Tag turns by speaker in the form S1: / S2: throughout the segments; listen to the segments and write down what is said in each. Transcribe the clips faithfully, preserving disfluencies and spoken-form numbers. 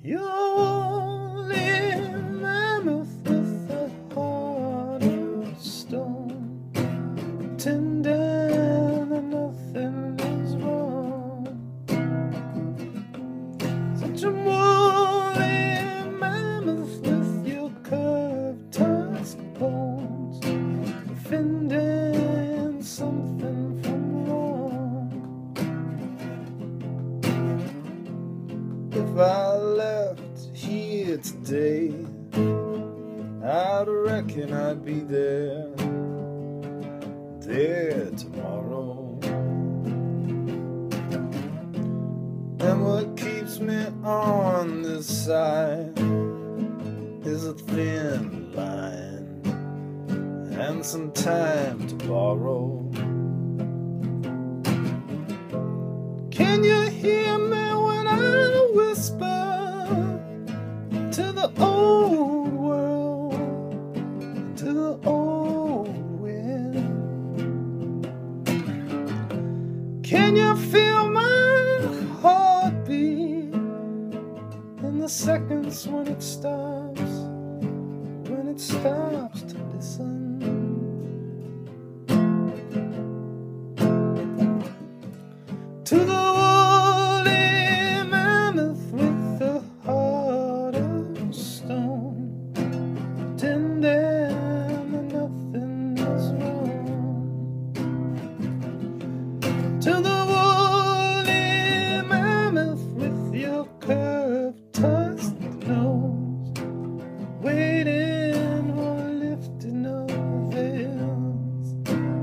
S1: You're a woolly mammoth with a heart of stone, pretending that nothing is wrong. Such a woolly mammoth with your curved tusk bones, defending something from wrong. If I left here today, I'd reckon I'd be there, there tomorrow. And what keeps me on this side is a thin line and some time to borrow. Can you hear me when I whisper to the old world, to the old wind? Can you feel my heartbeat in the seconds when it stops, when it stops to listen? To the woolly mammoth with a heart of stone, pretending that nothing is wrong. To the woolly mammoth with your curved tusked nose, waiting or lifting of veils.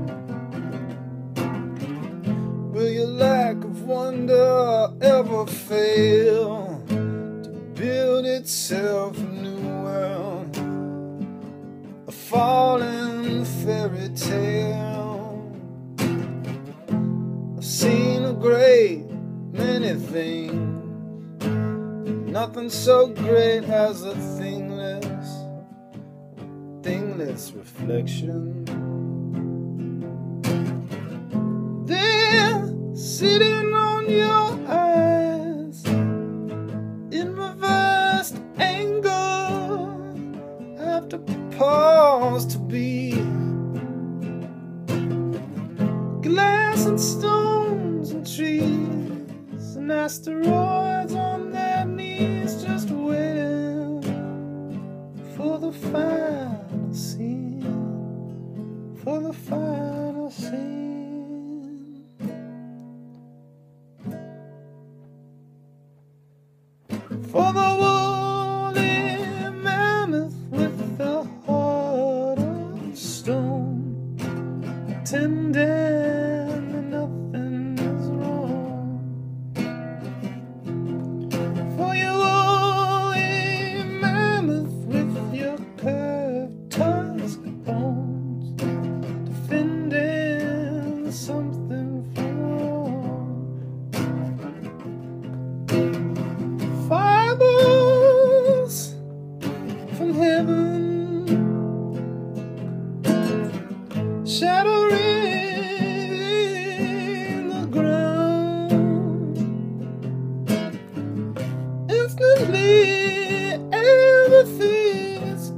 S1: Will your lack of wonder ever fail to build itself a new world, a fallen fairy tale? I've seen a great many things, nothing so great as a thingless, thingless reflection. There, sitting on your eyes in reversed angle, I have to pause to be glass and stones and trees and asteroids on their knees, just waiting for the final scene, for the final scene. For the woolly mammoth with the heart of stone, pretending that nothing is wrong. For you woolly mammoth with your curved tusk bones, defending something from wrong. Fireballs from heaven, shattering the ground. Instantly everything is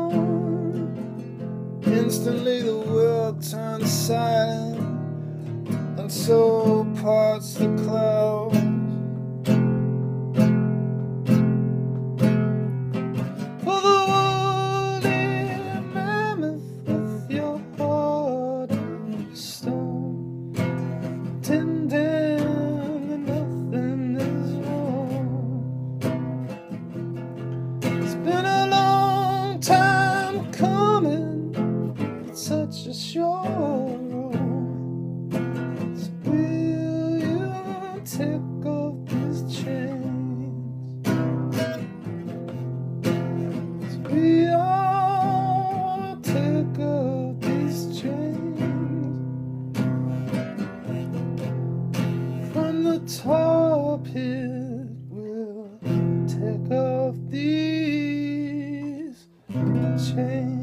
S1: gone. Instantly the world turns silent, and so parts the clouds. Pretending that nothing is wrong. It's been a long time coming, it's such a short road. So will you take off these chains? So we all take off these chains. From the top it will take off these chains.